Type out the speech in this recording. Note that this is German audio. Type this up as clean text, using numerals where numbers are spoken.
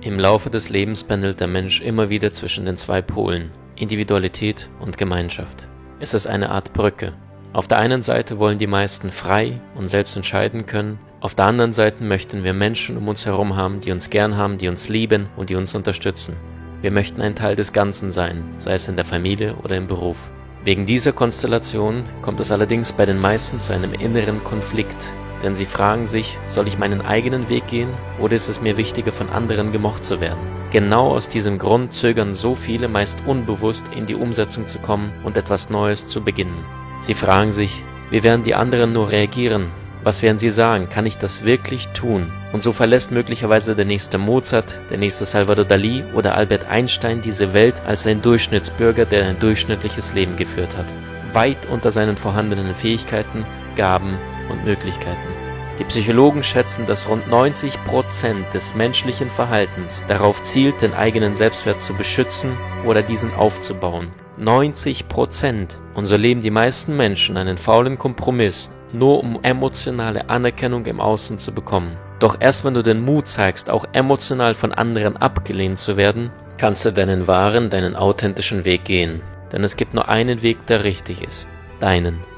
Im Laufe des Lebens pendelt der Mensch immer wieder zwischen den zwei Polen, Individualität und Gemeinschaft. Es ist eine Art Brücke. Auf der einen Seite wollen die meisten frei und selbst entscheiden können, auf der anderen Seite möchten wir Menschen um uns herum haben, die uns gern haben, die uns lieben und die uns unterstützen. Wir möchten ein Teil des Ganzen sein, sei es in der Familie oder im Beruf. Wegen dieser Konstellation kommt es allerdings bei den meisten zu einem inneren Konflikt, denn sie fragen sich, soll ich meinen eigenen Weg gehen oder ist es mir wichtiger, von anderen gemocht zu werden? Genau aus diesem Grund zögern so viele meist unbewusst in die Umsetzung zu kommen und etwas Neues zu beginnen. Sie fragen sich, wie werden die anderen nur reagieren? Was werden sie sagen? Kann ich das wirklich tun? Und so verlässt möglicherweise der nächste Mozart, der nächste Salvador Dalí oder Albert Einstein diese Welt als ein Durchschnittsbürger, der ein durchschnittliches Leben geführt hat. Weit unter seinen vorhandenen Fähigkeiten, Gaben und Möglichkeiten. Die Psychologen schätzen, dass rund 90% des menschlichen Verhaltens darauf zielt, den eigenen Selbstwert zu beschützen oder diesen aufzubauen. 90%! Und so leben die meisten Menschen einen faulen Kompromiss, nur um emotionale Anerkennung im Außen zu bekommen. Doch erst wenn du den Mut zeigst, auch emotional von anderen abgelehnt zu werden, kannst du deinen wahren, deinen authentischen Weg gehen. Denn es gibt nur einen Weg, der richtig ist. Deinen.